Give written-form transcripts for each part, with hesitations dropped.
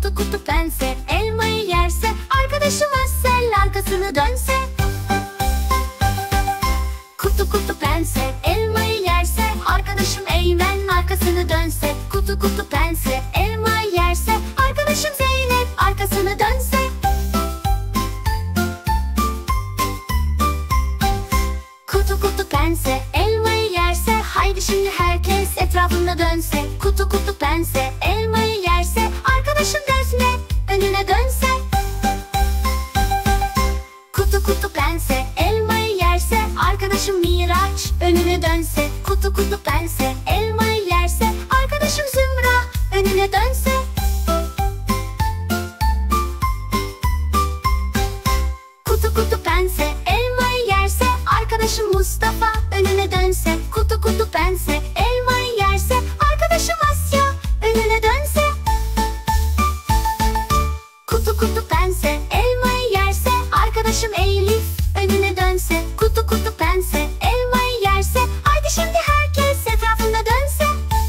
Kutu kutu pense elmayı yerse, arkadaşım Össel arkasını dönse. Kutu kutu pense elmayı yerse, arkadaşım Eymen arkasını dönse. Kutu kutu pense elmayı yerse, arkadaşım Zeynep arkasını dönse. Kutu kutu pense elmayı yerse, haydi şimdi herkes etrafında dönse. Kutu kutu pense elmayı yerse, arkadaşım Defne önüne dönse. Kutu kutu pense elmayı yerse, arkadaşım Miraç önüne dönse. Kutu kutu pense elmayı yerse, arkadaşım Zümra önüne dönse. Kutu kutu pense elmayı yerse, arkadaşım Mustafa önüne dönse. Kutu kutu pense elmayı yerse, arkadaşım Asya önüne dönse. Kutu kutu pense elmayı yerse, arkadaşım Elif önüne dönse. Kutu kutu pense elmayı yerse, haydi şimdi herkes etrafında dönse.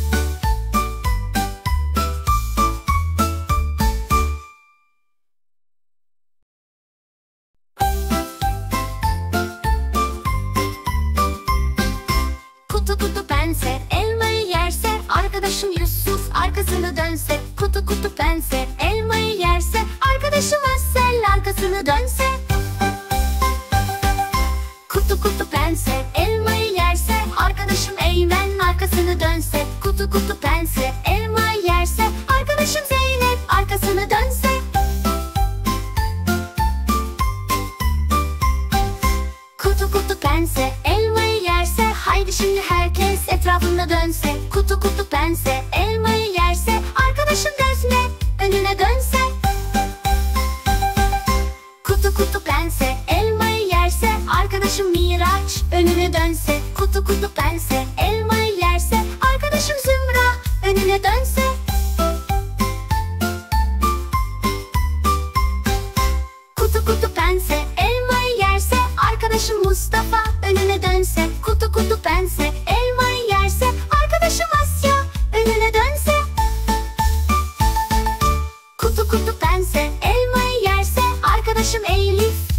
Kutu kutu pense elmayı yerse, arkadaşım Yusuf arkasını dönse. Kutu kutu pense elmayı yerse, arkadaşım Össel arkasını dönse. Kutu kutu pense elmayı yerse, arkadaşım Eymen arkasını dönse. Kutu kutu pense elmayı yerse, arkadaşım Zeynep arkasını dönse. Kutu kutu pense elmayı yerse, haydi şimdi herkes etrafında dönse. Kutu kutu pense elmayı yerse, arkadaşım Defne önüne dönse. Kutu kutu pense elmayı yerse, arkadaşım Miraç önüne dönse. Kutu kutu pense elmayı yerse, arkadaşım Zümra önüne dönse. Kutu kutu pense elmayı yerse, arkadaşım Mustafa önüne dönse. Kutu kutu pense elmayı yerse, arkadaşım Asya önüne dönse. Kutu kutu pense elmayı yerse, arkadaşım Elif